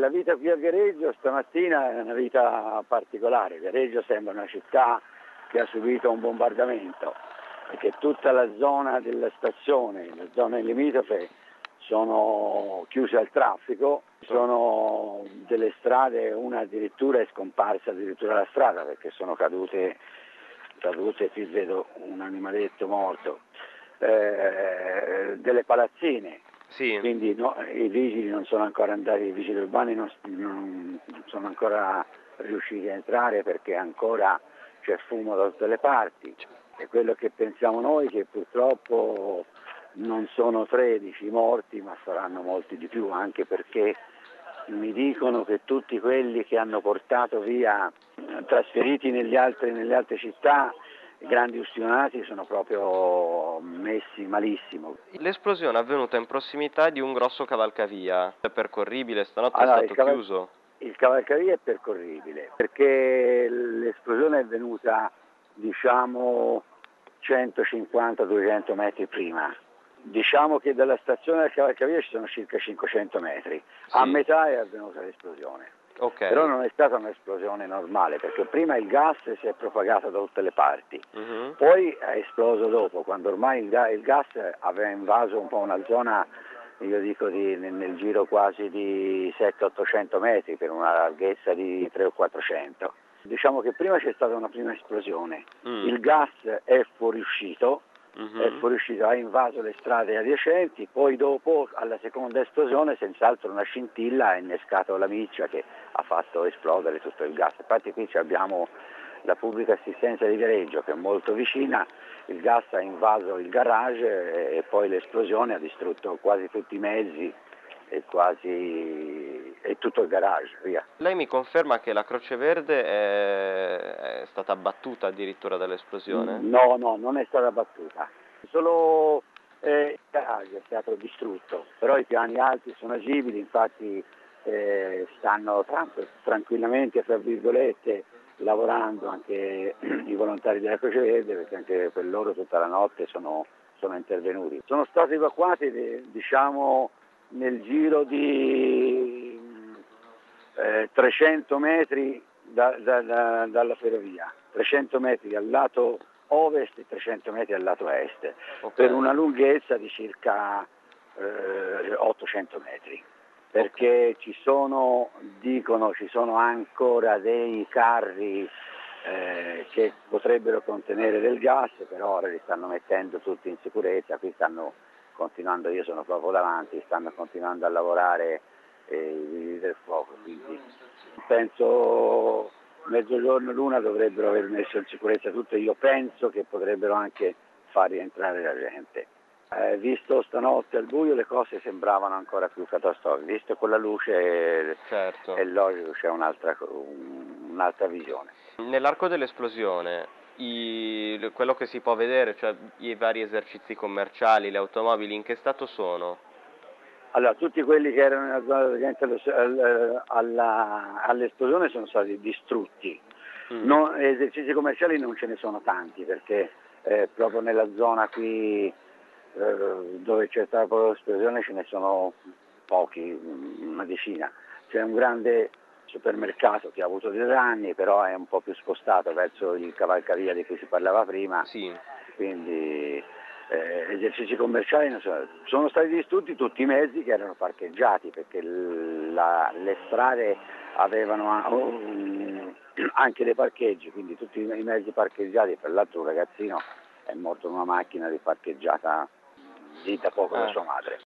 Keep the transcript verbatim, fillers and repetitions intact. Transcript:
La vita qui a Viareggio stamattina è una vita particolare. Viareggio sembra una città che ha subito un bombardamento, perché tutta la zona della stazione, le zone limitrofe sono chiuse al traffico, sono delle strade, una addirittura è scomparsa addirittura la strada perché sono cadute, cadute qui vedo un animaletto morto, eh, delle palazzine. Sì. Quindi no, i vigili non sono ancora andati, i vigili urbani non, non sono ancora riusciti a entrare perché ancora c'è fumo da tutte le parti. E quello che pensiamo noi è che purtroppo non sono tredici morti, ma saranno molti di più, anche perché mi dicono che tutti quelli che hanno portato via, trasferiti negli altri, nelle altre città, i grandi ustionati sono proprio messi malissimo. L'esplosione è avvenuta in prossimità di un grosso cavalcavia, è percorribile, stanotte Allora, è stato il caval- chiuso. Il cavalcavia è percorribile perché l'esplosione è venuta diciamo centocinquanta duecento metri prima. Diciamo che dalla stazione del cavalcavia ci sono circa cinquecento metri, Sì. a metà è avvenuta l'esplosione. Okay. Però non è stata un'esplosione normale perché prima il gas si è propagato da tutte le parti, Uh-huh. poi è esploso dopo, quando ormai il, ga- il gas aveva invaso un po' una zona, io dico di, nel, nel giro quasi di settecento ottocento metri per una larghezza di trecento o quattrocento. Diciamo che prima c'è stata una prima esplosione, Mm. il gas è fuoriuscito, Uh-huh. è fuoriuscito, ha invaso le strade adiacenti, poi dopo alla seconda esplosione senz'altro una scintilla ha innescato la miccia che ha fatto esplodere tutto il gas. Infatti qui abbiamo la pubblica assistenza di Viareggio che è molto vicina, il gas ha invaso il garage e poi l'esplosione ha distrutto quasi tutti i mezzi e quasi e tutto il garage, via. Lei mi conferma che la Croce Verde è, è stata abbattuta addirittura dall'esplosione? No, no, non è stata battuta, solo eh, il garage è stato distrutto, però i piani alti sono agibili, infatti eh, stanno tra- tranquillamente, fra virgolette, lavorando anche i volontari della Croce Verde perché anche per loro tutta la notte sono, sono intervenuti. Sono stati evacuati eh, diciamo nel giro di eh, trecento metri da, da, da, dalla ferrovia, trecento metri al lato ovest e trecento metri al lato est, Okay. per una lunghezza di circa eh, ottocento metri. Perché Okay. ci sono, dicono, ci sono ancora dei carri eh, che potrebbero contenere del gas, però ora li stanno mettendo tutti in sicurezza, qui stanno continuando, io sono proprio davanti, stanno continuando a lavorare eh, i vigili del fuoco, quindi penso mezzogiorno l'una dovrebbero aver messo in sicurezza tutto, io penso che potrebbero anche far rientrare la gente. Eh, visto stanotte al buio le cose sembravano ancora più catastrofiche, visto con la luce Certo. è logico c'è un'altra, un'altra visione. Nell'arco dell'esplosione, i- quello che si può vedere, cioè i vari esercizi commerciali, le automobili, in che stato sono? Allora, tutti quelli che erano nella zona adiacente allo- alla- all'esplosione sono stati distrutti. Mm. Non- esercizi commerciali non ce ne sono tanti perché eh, proprio nella zona qui eh, dove c'è stata proprio l'esplosione ce ne sono pochi, una decina. C'è un grande supermercato che ha avuto dei danni, però è un po' più spostato verso il cavalcavia di cui si parlava prima, Sì. quindi eh, esercizi commerciali non sono, sono stati distrutti tutti i mezzi che erano parcheggiati perché l- la, le strade avevano a- um, anche dei parcheggi, quindi tutti i mezzi parcheggiati. Per l'altro un ragazzino è morto in una macchina riparcheggiata lì da poco da Ah. sua madre.